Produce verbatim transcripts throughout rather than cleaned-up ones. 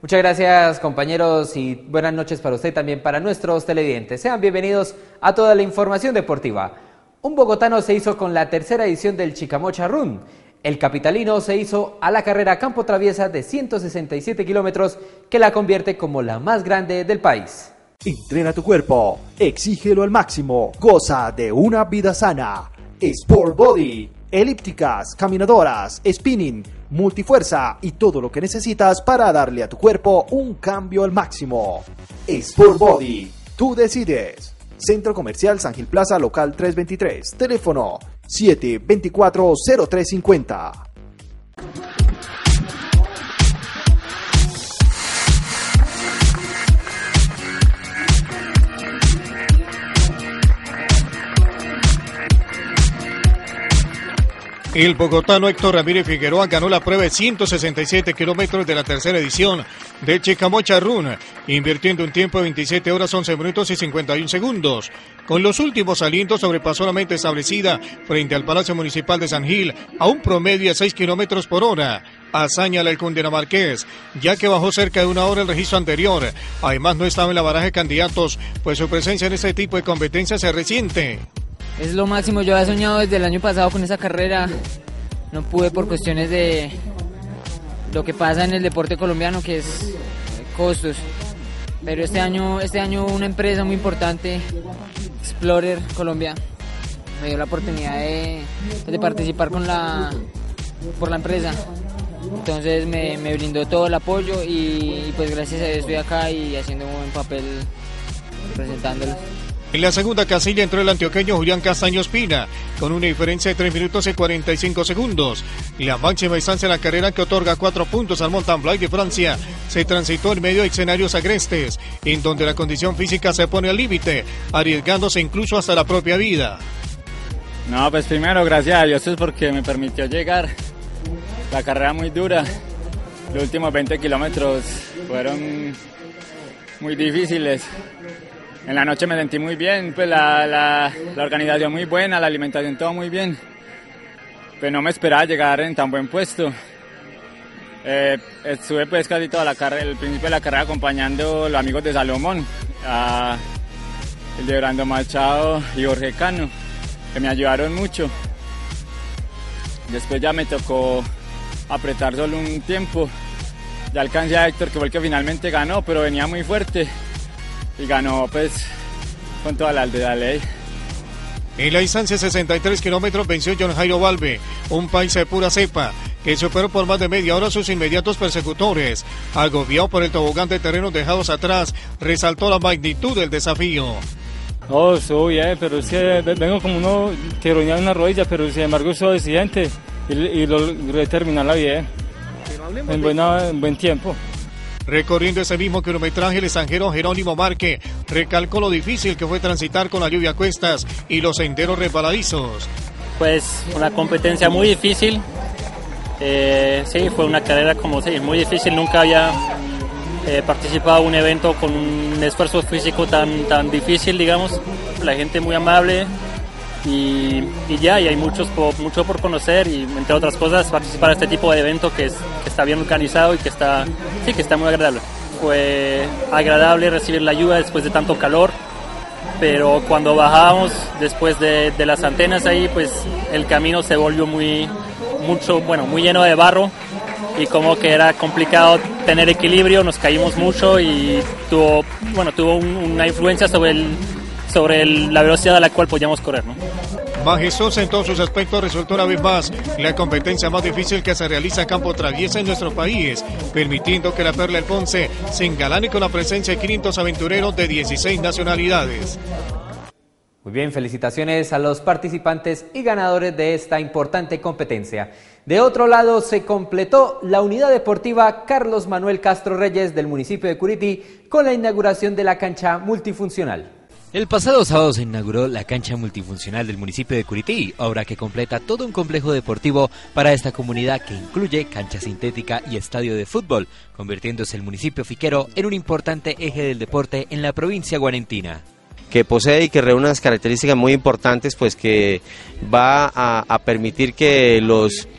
Muchas gracias, compañeros, y buenas noches para usted, también para nuestros televidentes. Sean bienvenidos a toda la información deportiva. Un bogotano se hizo con la tercera edición del Chicamocha Run. El capitalino se hizo a la carrera campo traviesa de ciento sesenta y siete kilómetros, que la convierte como la más grande del país. Entrena tu cuerpo, exígelo al máximo, goza de una vida sana. Sport Body, elípticas, caminadoras, spinning, multifuerza y todo lo que necesitas para darle a tu cuerpo un cambio al máximo. Sport Body, tú decides. Centro Comercial San Gil Plaza, local trescientos veintitrés, teléfono siete veinticuatro cero tres cincuenta. El bogotano Héctor Ramírez Figueroa ganó la prueba de ciento sesenta y siete kilómetros de la tercera edición del Chicamocha Run, invirtiendo un tiempo de veintisiete horas, once minutos y cincuenta y un segundos. Con los últimos alientos sobrepasó la meta establecida frente al Palacio Municipal de San Gil a un promedio de seis kilómetros por hora. Hazaña el cundinamarqués, ya que bajó cerca de una hora el registro anterior. Además, no estaba en la baraja de candidatos, pues su presencia en este tipo de competencias es reciente. Es lo máximo, yo había soñado desde el año pasado con esa carrera, no pude por cuestiones de lo que pasa en el deporte colombiano, que es costos, pero este año, este año una empresa muy importante, Explorer Colombia, me dio la oportunidad de, de participar con la, por la empresa, entonces me, me brindó todo el apoyo y, y pues gracias a Dios estoy acá y haciendo un buen papel representándolos. En la segunda casilla entró el antioqueño Julián Castaño Espina, con una diferencia de tres minutos y cuarenta y cinco segundos. La máxima distancia en la carrera, que otorga cuatro puntos al Mountain Bike de Francia, se transitó en medio de escenarios agrestes, en donde la condición física se pone al límite, arriesgándose incluso hasta la propia vida. No, pues primero, gracias a Dios, es porque me permitió llegar. La carrera muy dura, los últimos veinte kilómetros fueron muy difíciles. En la noche me sentí muy bien, pues la, la, la organización muy buena, la alimentación todo muy bien. Pues no me esperaba llegar en tan buen puesto. Eh, estuve pues casi toda la carrera, el principio de la carrera acompañando a los amigos de Salomón, a el de Brando Machado y Jorge Cano, que me ayudaron mucho. Después ya me tocó apretar solo un tiempo. Ya alcancé a Héctor, que fue el que finalmente ganó, pero venía muy fuerte. Y ganó pues con toda la de la ley. En la distancia sesenta y tres kilómetros venció John Jairo Valve, un paisa de pura cepa, que superó por más de media hora a sus inmediatos persecutores. Agobiado por el tobogán de terrenos dejados atrás, resaltó la magnitud del desafío. No, estuvo bien, pero es que vengo como uno tironea en una rodilla, pero sin embargo estuvo decidente y, y lo logré terminarla bien, en, buena, en buen tiempo. Recorriendo ese mismo kilometraje, el extranjero Jerónimo Marque recalcó lo difícil que fue transitar con la lluvia a cuestas y los senderos resbaladizos. Pues una competencia muy difícil, eh, sí, fue una carrera como sí, muy difícil, nunca había eh, participado en un evento con un esfuerzo físico tan, tan difícil, digamos, la gente muy amable. Y, y ya, y hay muchos por, mucho por conocer y entre otras cosas participar en este tipo de evento que, es, que está bien organizado y que está, sí, que está muy agradable. Fue agradable recibir la ayuda después de tanto calor, pero cuando bajábamos después de, de las antenas ahí, pues el camino se volvió muy, mucho, bueno, muy lleno de barro y como que era complicado tener equilibrio, nos caímos mucho y tuvo, bueno, tuvo un, una influencia sobre el sobre el, la velocidad a la cual podíamos correr, ¿no? Majestuosa en todos sus aspectos resultó una vez más la competencia más difícil que se realiza a campo traviesa en nuestro país, permitiendo que la Perla del Ponce se engalane con la presencia de quinientos aventureros de dieciséis nacionalidades. Muy bien, felicitaciones a los participantes y ganadores de esta importante competencia. De otro lado, se completó la unidad deportiva Carlos Manuel Castro Reyes del municipio de Curití con la inauguración de la cancha multifuncional. El pasado sábado se inauguró la cancha multifuncional del municipio de Curití, obra que completa todo un complejo deportivo para esta comunidad que incluye cancha sintética y estadio de fútbol, convirtiéndose el municipio fiquero en un importante eje del deporte en la provincia guarentina. Que posee y que reúne unas características muy importantes, pues que va a, a permitir que los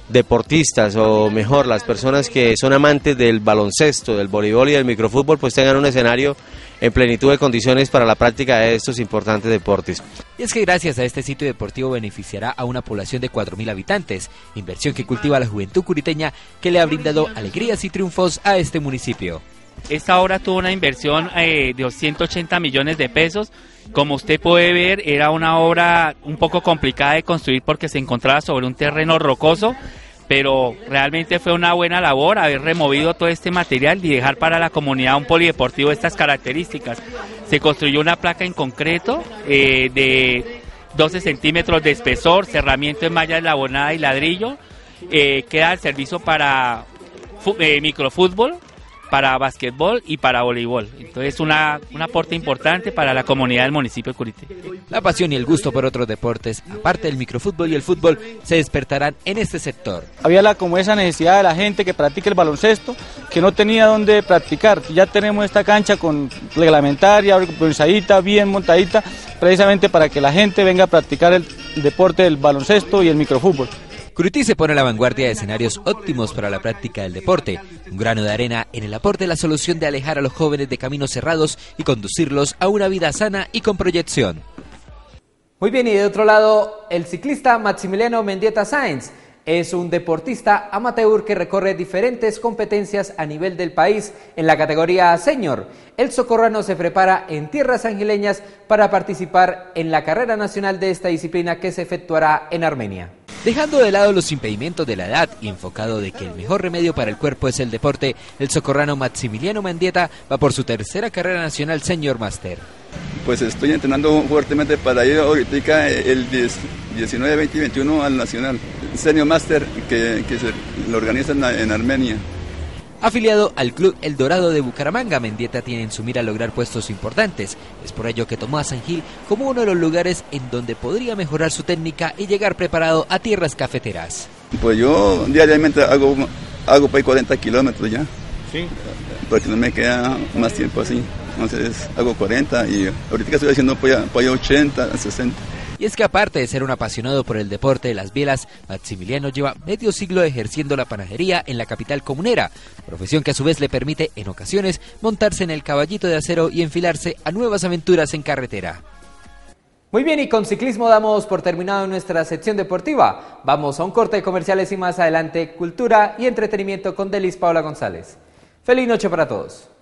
deportistas, o mejor, las personas que son amantes del baloncesto, del voleibol y del microfútbol, pues tengan un escenario en plenitud de condiciones para la práctica de estos importantes deportes. Y es que gracias a este sitio deportivo beneficiará a una población de cuatro mil habitantes, inversión que cultiva la juventud curiteña, que le ha brindado alegrías y triunfos a este municipio. Esta obra tuvo una inversión eh, de ciento ochenta millones de pesos. Como usted puede ver, era una obra un poco complicada de construir porque se encontraba sobre un terreno rocoso, pero realmente fue una buena labor haber removido todo este material y dejar para la comunidad un polideportivo de estas características. Se construyó una placa en concreto eh, de doce centímetros de espesor, cerramiento en malla eslabonada y ladrillo, eh, queda al servicio para eh, microfútbol, para basquetbol y para voleibol. Entonces una, un aporte importante para la comunidad del municipio de Curité. La pasión y el gusto por otros deportes, aparte del microfútbol y el fútbol, se despertarán en este sector. Había la, como esa necesidad de la gente que practique el baloncesto, que no tenía dónde practicar. Ya tenemos esta cancha con reglamentaria, organizadita, bien montadita, precisamente para que la gente venga a practicar el, el deporte del baloncesto y el microfútbol. Curití se pone a la vanguardia de escenarios óptimos para la práctica del deporte, un grano de arena en el aporte de la solución de alejar a los jóvenes de caminos cerrados y conducirlos a una vida sana y con proyección. Muy bien, y de otro lado, el ciclista Maximiliano Mendieta Sáenz es un deportista amateur que recorre diferentes competencias a nivel del país en la categoría senior. El socorrano se prepara en tierras angileñas para participar en la carrera nacional de esta disciplina que se efectuará en Armenia. Dejando de lado los impedimentos de la edad y enfocado de que el mejor remedio para el cuerpo es el deporte, el socorrano Maximiliano Mendieta va por su tercera carrera nacional Senior Master. Pues estoy entrenando fuertemente para ir ahorita el diecinueve, veinte y veintiuno al nacional Senior Master que, que se lo organizan en Armenia. Afiliado al Club El Dorado de Bucaramanga, Mendieta tiene en su mira lograr puestos importantes. Es por ello que tomó a San Gil como uno de los lugares en donde podría mejorar su técnica y llegar preparado a tierras cafeteras. Pues yo diariamente hago, hago para cuarenta kilómetros ya, sí, porque no me queda más tiempo así. Entonces hago cuarenta y ahorita estoy haciendo para ochenta, sesenta. Y es que aparte de ser un apasionado por el deporte de las bielas, Maximiliano lleva medio siglo ejerciendo la panadería en la capital comunera, profesión que a su vez le permite en ocasiones montarse en el caballito de acero y enfilarse a nuevas aventuras en carretera. Muy bien, y con ciclismo damos por terminado nuestra sección deportiva. Vamos a un corte de comerciales y más adelante cultura y entretenimiento con Delis Paola González. Feliz noche para todos.